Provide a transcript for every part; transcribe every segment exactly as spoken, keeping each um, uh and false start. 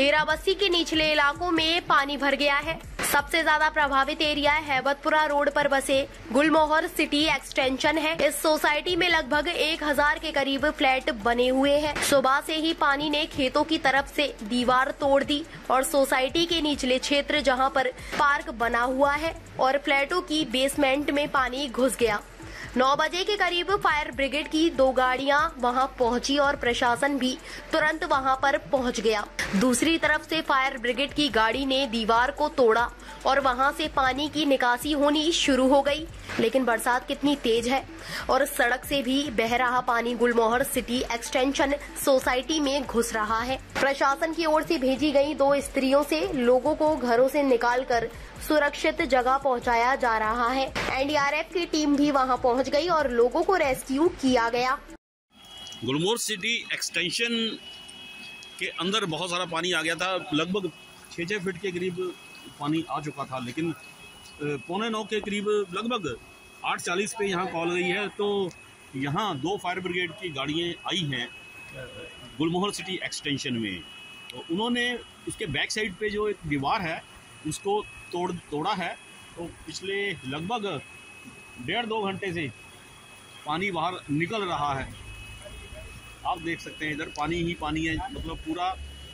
डेराबस्सी के निचले इलाकों में पानी भर गया है। सबसे ज्यादा प्रभावित एरिया हैबतपुरा रोड पर बसे गुलमोहर सिटी एक्सटेंशन है। इस सोसाइटी में लगभग एक हजार के करीब फ्लैट बने हुए हैं। सुबह से ही पानी ने खेतों की तरफ से दीवार तोड़ दी और सोसाइटी के निचले क्षेत्र जहां पर पार्क बना हुआ है और फ्लैटों की बेसमेंट में पानी घुस गया। नौ बजे के करीब फायर ब्रिगेड की दो गाड़ियां वहां पहुंची और प्रशासन भी तुरंत वहां पर पहुंच गया। दूसरी तरफ से फायर ब्रिगेड की गाड़ी ने दीवार को तोड़ा और वहां से पानी की निकासी होनी शुरू हो गई। लेकिन बरसात कितनी तेज है और सड़क से भी बह रहा पानी गुलमोहर सिटी एक्सटेंशन सोसाइटी में घुस रहा है। प्रशासन की ओर से भेजी गई दो स्त्रियों से लोगों को घरों से निकालकर सुरक्षित जगह पहुंचाया जा रहा है। एन डी आर एफ की टीम भी वहां पहुंच गई और लोगों को रेस्क्यू किया गया। गुलमोहर सिटी एक्सटेंशन के अंदर बहुत सारा पानी आ गया था। लगभग छः छः फीट के करीब पानी आ चुका था, लेकिन पौने नौ के करीब लगभग आठ चालीस पे यहाँ कॉल गई है तो यहाँ दो फायर ब्रिगेड की गाड़ियाँ आई हैं गुलमोहर सिटी एक्सटेंशन में। तो उन्होंने उसके बैक साइड पे जो एक दीवार है उसको तोड़ तोड़ा है। तो पिछले लगभग डेढ़ दो घंटे से पानी बाहर निकल रहा है। आप देख सकते हैं इधर पानी ही पानी है, मतलब पूरा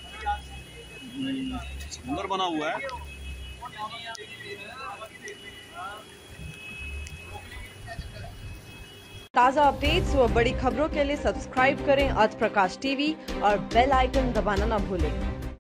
समुद्र बना हुआ है। ताज़ा अपडेट्स व बड़ी खबरों के लिए सब्सक्राइब करें आज प्रकाश टीवी और बेल आइकन दबाना न भूलें।